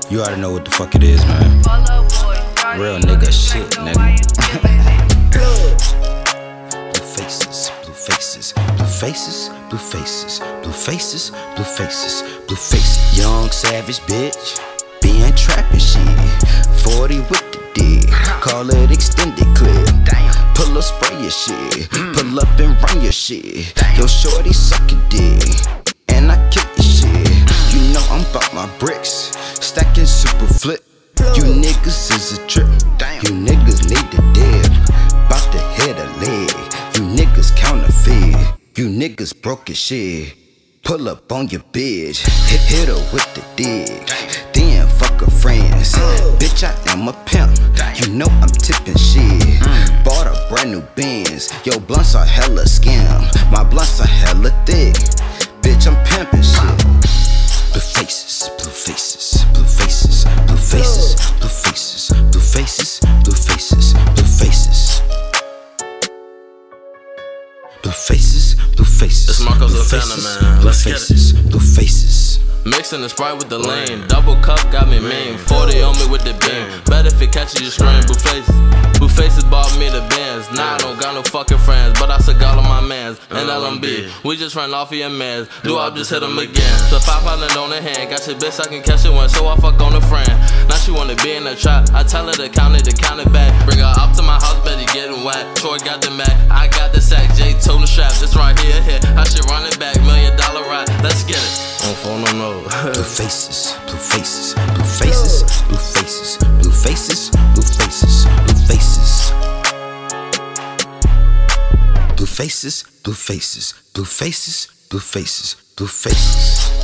You already know what the fuck it is, man. Real nigga shit, nigga. Blue faces, blue faces, blue faces, blue faces, blue faces, blue faces, blue faces. Young savage bitch, being trapping shit. 40 with the dick, call it extended clip. Pull up, spray your shit, pull up and run your shit. Yo, shorty suck your dick, and I kick your shit. You know I'm bout my bricks, stacking super flip. You niggas is a trip, you niggas need to dip. Bout to hit a leg, you niggas counterfeit. You niggas broke your shit, pull up on your bitch. Hit her with the dick, then fuck her friends. Bitch, I am a pimp, you know I'm tipping shit. Bought a brand new Benz, yo blunts are hella scam. My blunts are hella thick, bitch I'm pimping shit. Blue faces, blue faces, blue faces, blue faces, blue faces, blue faces, blue faces, blue faces. Blue faces, blue faces. It's Marco Santana, man. Blue Let's get faces, blue faces. Mixing the Sprite with the lean. Double cup got me mean. 40 on me with the beam. Bet if it catches you scream. Blue faces bought me the Benz. Nah, I don't got no fucking friends, but I still got all my mans. And LMB, we just ran off of your mans. Do I just hit them again? So 500 on the hand. Got your bitch, I can catch it one, so I fuck on a friend. Now she wanna be in the trap. I tell her to count it back. Bring her up to my house, Betty getting whack. Troy got the Mac, I got the sack. J told the strap, this right here, I should run it back. $1 million ride, let's get it. On phone, no. Blue faces, blue faces, blue faces, blue faces, blue faces, blue faces, blue faces. Blue faces, blue faces, blue faces, blue faces, blue faces.